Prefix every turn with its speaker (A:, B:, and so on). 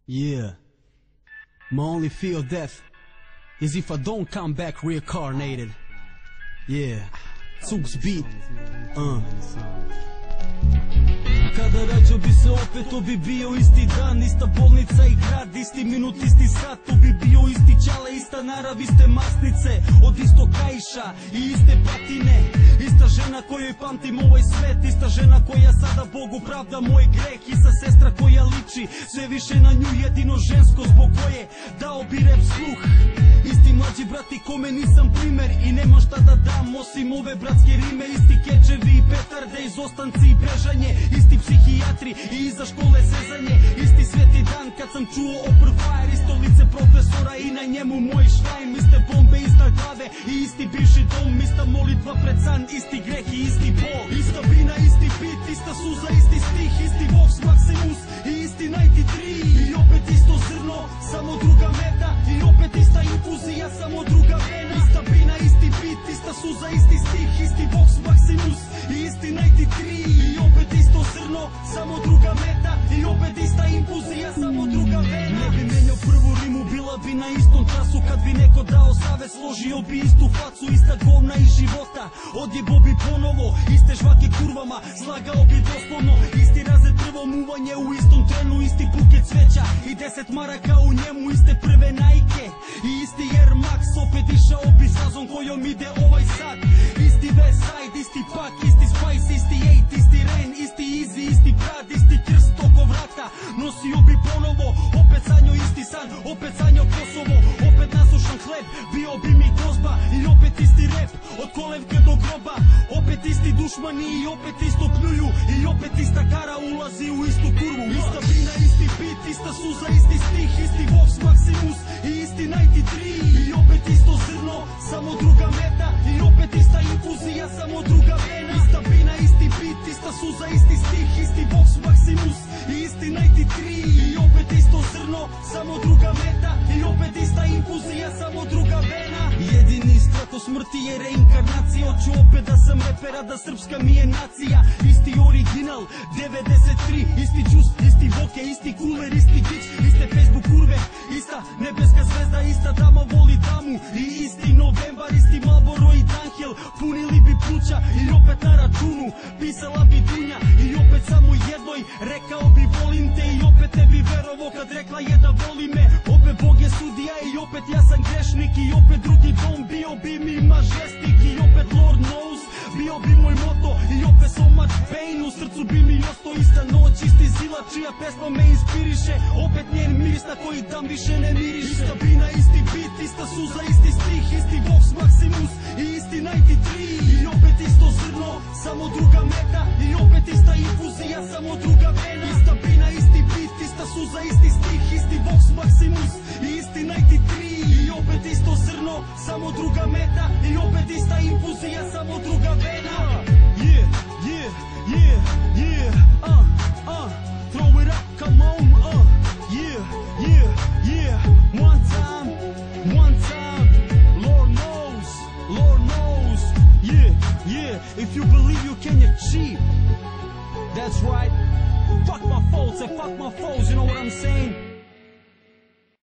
A: Yeah. My only fear of death is if I don't come back reincarnated. Yeah. Cug's beat. Kada rađo bi se opet, to bi bio isti dan, ista bolnica i grad, isti minut, isti sat, to bi bio isti čale, ista narav, iste masnice, od istog kaiša i iste patine, ista žena kojoj pamtim ovaj svet, ista žena koja sada Bogu pravda moj greh, ista sestra koja liči sve više na nju, jedino žensko zbog koje dao bi rep sluh, isti mlađi brati kome nisam primer i nemam šta da dam osim ove bratske rime, isti kečevi i petarde, izostanci i bežanje, isti psihijatri i iza škole sezanje, isti sveti dan kad sam čuo Open Fire, isto lice profesora i na njemu moj šlajm, iste bombe iznad glave i isti bivši dom, ista molitva pred san, isti greh i isti bol, ista bina, isti beat, ista suza, isti stih, isti Vox Maximus i isti 93 i opet isto zrno, samo druga meta i opet ista infuzija, samo druga vena, ista bina, isti beat, ista suza, isti stih, isti Vox Maximus i isti 93 i opet isto zrno, samo druga meta i opet ista infuzija, samo druga vena. Ne bi menjao prvu rimu, bila bi na istom času, kad bi neko dao savjet, složio bi istu facu, ista govna iz života, odjebo bi ponovo, iste žvake kurvama, slagao bi doslovno, isti razred prvo muvanje u istom trenu, isti buket cveća i 10 maraka u njemu, iste prve Nike i isti Air Max, opet išao bi sazom kojom ide ovaj sad, isti West Side, isti Pak, isti Spice, isti 8, isti Ren, isti Easy, isti Brad, isti krst oko vrata, nosio bi ponovo, opet sanjao isti san, opet sanjao Kosovo, opet nasušan hleb, bio bi mi gozba i opet isti rap, od kolevke do groba, opet isti dušmani i opet isto pljuju i opet ista kara ulazi u istu kurvu, ista bina, isti beat, ista suza, isti stih, isti Vox Maximus i isti 93 i opet isto zrno, samo druga meta i opet ista infuzija, samo druga vena, ista bina, isti beat, ista suza, isti stih, isti Vox Maximus i isti 93 i opet isto zrno, samo druga meta i opet ista infuzija, samo druga vena. Jedini strah od smrti je reinkarnacija, hoću opet da sam repera, da srpska mi je nacija, isti original 93, isti džus, isti voke, isti kuler, isti gić, iste Facebook kurve, ista nebeska zvezda, ista dama voli damu i isti novembar, isti Marlboro i Dunhill, punili bi pluća i opet na računu pisala bi Dunja i opet samo jednoj rekao bi volim te i opet ne bi verovo kad rekla je da voli me, opet Bog je sudija i opet ja sam grešnik i opet drugi dom bio bi mi majestik i opet Lord knows bio bi moj moto i opet so much pain, u srcu bi mi ostao ista noć, isti Zila čija pesma me inspiriše, opet njen miris na koji dan više ne miriše, ista bina, isti beat, ista suza, isti stih, isti Vox Maximus i isti 93 i opet isto zrno, samo druga meta i opet ista infuzija, samo druga vena, ista bina, isti beat, ista suza, isti stih, isti Vox Maximus i isti 93 i opet isto zrno, samo druga meta i opet ista infuzija, samo druga vena. Yeah, yeah, yeah, yeah, throw it up, come on, yeah, yeah, yeah, one time, Lord knows, yeah, yeah, if you believe you can achieve, that's right, fuck my faults and fuck my foes, you know what I'm saying?